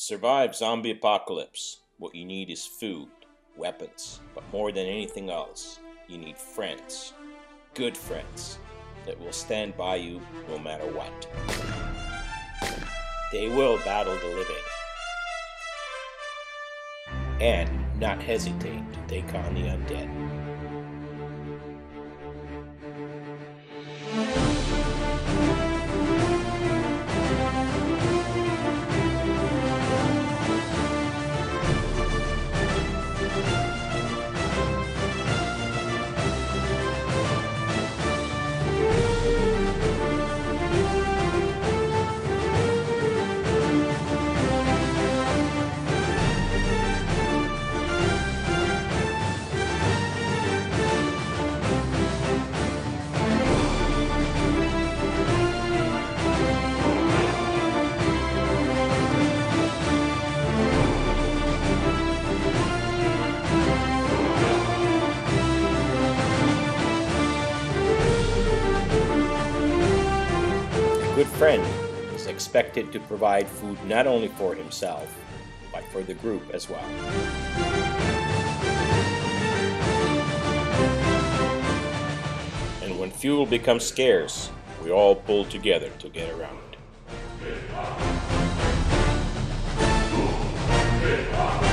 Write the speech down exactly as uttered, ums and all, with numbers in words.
survive zombie apocalypse, what you need is food, weapons, but more than anything else, you need friends. Good friends that will stand by you no matter what. They will battle the living and not hesitate to take on the undead. A good friend is expected to provide food not only for himself, but for the group as well. And when fuel becomes scarce, we all pull together to get around.